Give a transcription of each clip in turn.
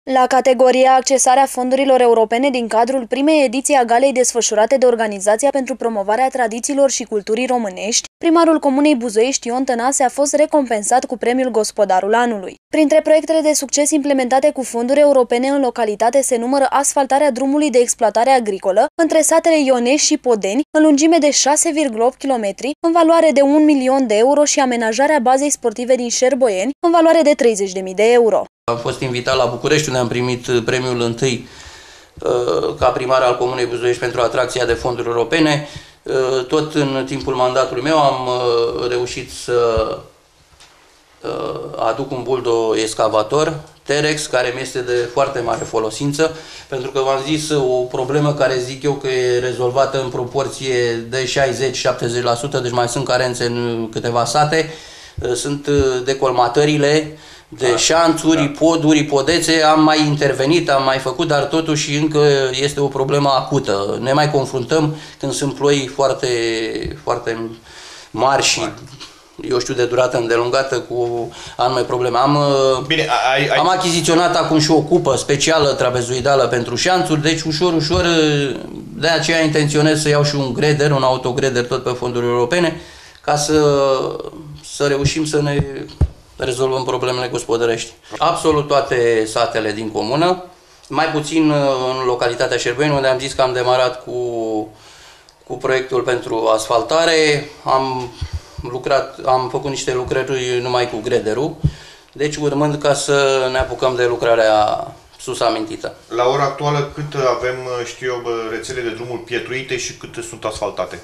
La categoria accesarea fondurilor europene din cadrul primei ediții a galei desfășurate de Organizația pentru Promovarea Tradițiilor și Culturii Românești, primarul Comunei Buzoiești Ion Tănase a fost recompensat cu premiul Gospodarul Anului. Printre proiectele de succes implementate cu fonduri europene în localitate se numără asfaltarea drumului de exploatare agricolă între satele Ionești și Podeni, în lungime de 6,8 km, în valoare de 1 milion de euro și amenajarea bazei sportive din Șerboieni, în valoare de 30.000 de euro. Am fost invitat la București, unde am primit premiul întâi ca primar al Comunei Buzoiești pentru atracția de fonduri europene. Tot în timpul mandatului meu am reușit să aduc un buldo-excavator Terex, care mi este de foarte mare folosință, pentru că v-am zis, o problemă care zic eu că e rezolvată în proporție de 60-70%, deci mai sunt carențe în câteva sate, sunt decolmatările de șanțuri, poduri, podețe. Am mai intervenit, am mai făcut, dar totuși încă este o problemă acută. Ne mai confruntăm când sunt ploi foarte, foarte mari și eu știu, de durată îndelungată, cu anume probleme. Am achiziționat acum și o cupă specială trapezoidală pentru șanțuri, deci ușor, ușor, de aceea intenționez să iau și un greder, un autogreder tot pe fonduri europene, ca să reușim să ne rezolvăm problemele gospodărești. Absolut toate satele din comună, mai puțin în localitatea Șerboieni, unde am zis că am demarat cu proiectul pentru asfaltare. Am făcut niște lucrări numai cu grederul, deci urmând ca să ne apucăm de lucrarea sus amintită. La ora actuală cât avem, știu eu, rețele de drumuri pietruite și cât sunt asfaltate?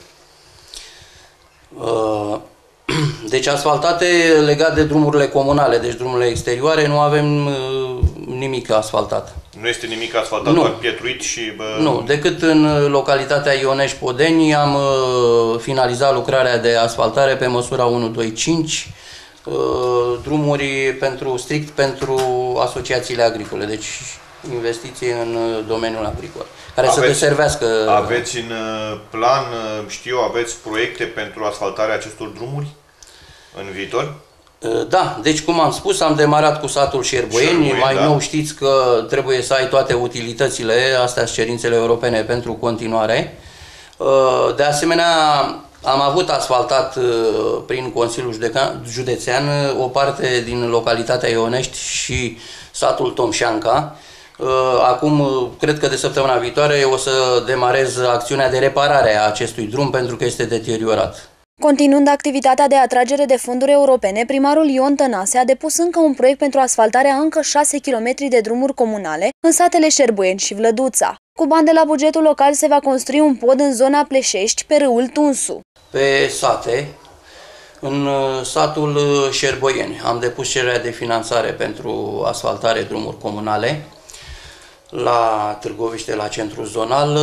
Deci asfaltate legat de drumurile comunale, deci drumurile exterioare, nu avem nimic asfaltat. Nu este nimic asfaltat, doar pietruit și... Nu, decât în localitatea Ionești-Podeni am finalizat lucrarea de asfaltare pe măsura 125, drumuri strict pentru asociațiile agricole, deci investiții în domeniul agricol, care să deservească... Aveți în plan, știu, aveți proiecte pentru asfaltarea acestor drumuri în viitor? Da, deci cum am spus, am demarat cu satul Șerboieni, mai nou știți că trebuie să ai toate utilitățile, astea sunt cerințele europene pentru continuare. De asemenea, am avut asfaltat prin Consiliul Județean o parte din localitatea Ionești și satul Tomșanca. Acum, cred că de săptămâna viitoare o să demarez acțiunea de reparare a acestui drum pentru că este deteriorat. Continuând activitatea de atragere de fonduri europene, primarul Ion Tănase a depus încă un proiect pentru asfaltarea încă 6 km de drumuri comunale în satele Șerboieni și Vlăduța. Cu bani de la bugetul local se va construi un pod în zona Pleșești, pe râul Tunsu. Pe sate, în satul Șerboieni, am depus cererea de finanțare pentru asfaltare drumuri comunale la Târgoviște, la centrul zonal.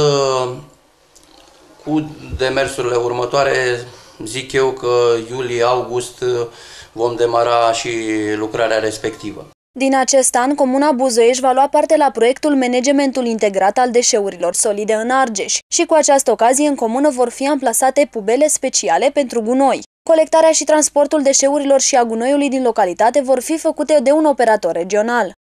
Cu demersurile următoare, zic eu că iulie-august vom demara și lucrarea respectivă. Din acest an, Comuna Buzoiești va lua parte la proiectul Managementul Integrat al Deșeurilor Solide în Argeș și cu această ocazie în comună vor fi amplasate pubele speciale pentru gunoi. Colectarea și transportul deșeurilor și a gunoiului din localitate vor fi făcute de un operator regional.